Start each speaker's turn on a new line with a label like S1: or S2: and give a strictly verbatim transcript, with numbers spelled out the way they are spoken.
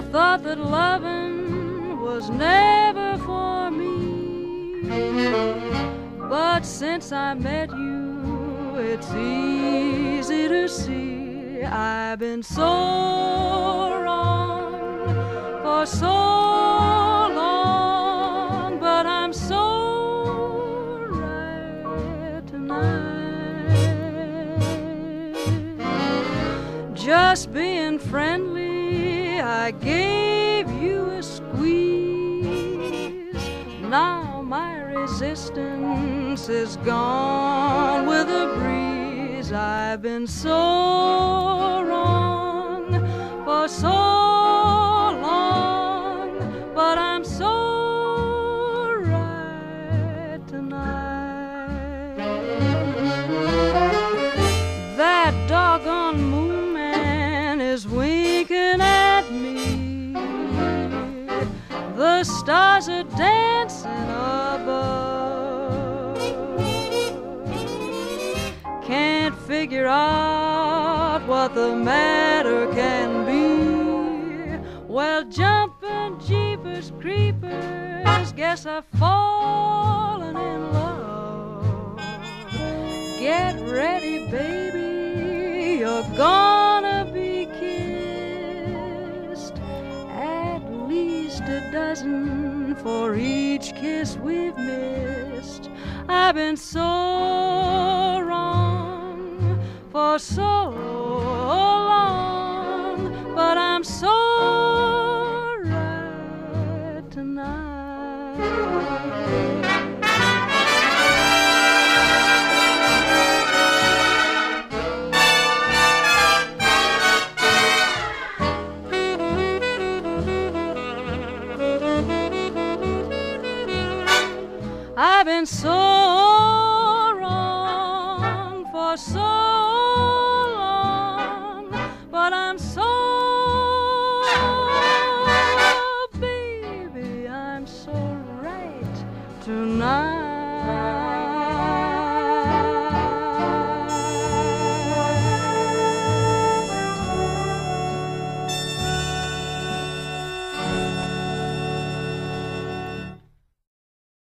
S1: thought that loving was never for me, but since I met you, it's easy to see I've been so wrong for so long, but I'm so right tonight. Just being friendly, I gave you a squeeze. Now my resistance is gone with a breeze. I've been so wrong for so long, but I'm so right tonight. That doggone moon man is winking at me. The stars are dancing above. Can't figure out what the matter can be. Well, jumping jeepers creepers, guess I've fallen in love. Get ready, baby, you're gonna be kissed. At least a dozen for each kiss we've missed. I've been so wrong for so long, but I'm so right tonight. I've been so wrong for so